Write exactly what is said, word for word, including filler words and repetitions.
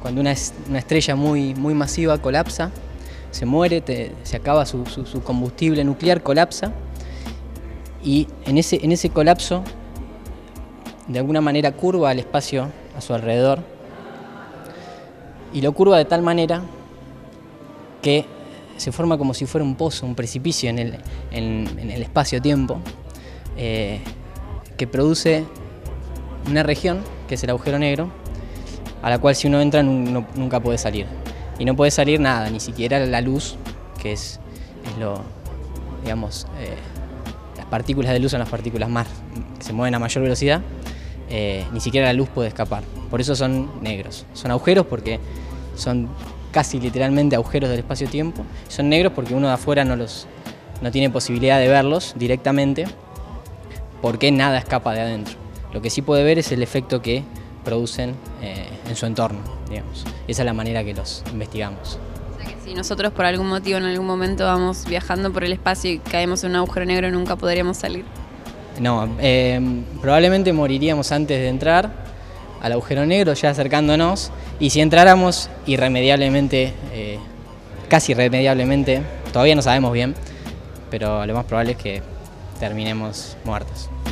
cuando una, una estrella muy, muy masiva colapsa, se muere, te, se acaba su, su, su combustible nuclear, colapsa, y en ese, en ese colapso, de alguna manera curva el espacio a su alrededor, y lo curva de tal manera que se forma como si fuera un pozo, un precipicio en el, en, en el espacio-tiempo, eh, que produce una región, que es el agujero negro, a la cual si uno entra no, nunca puede salir. Y no puede salir nada, ni siquiera la luz, que es, es lo, digamos, eh, las partículas de luz son las partículas más que se mueven a mayor velocidad, eh, ni siquiera la luz puede escapar. Por eso son negros. Son agujeros porque son casi literalmente agujeros del espacio-tiempo. Son negros porque uno de afuera no, los, no tiene posibilidad de verlos directamente, porque nada escapa de adentro. Lo que sí puede ver es el efecto que producen eh, en su entorno, digamos. Esa es la manera que los investigamos. O sea que si nosotros por algún motivo en algún momento vamos viajando por el espacio y caemos en un agujero negro, nunca podríamos salir. No, eh, probablemente moriríamos antes de entrar al agujero negro, ya acercándonos, y si entráramos irremediablemente, eh, casi irremediablemente, todavía no sabemos bien, pero lo más probable es que terminemos muertos.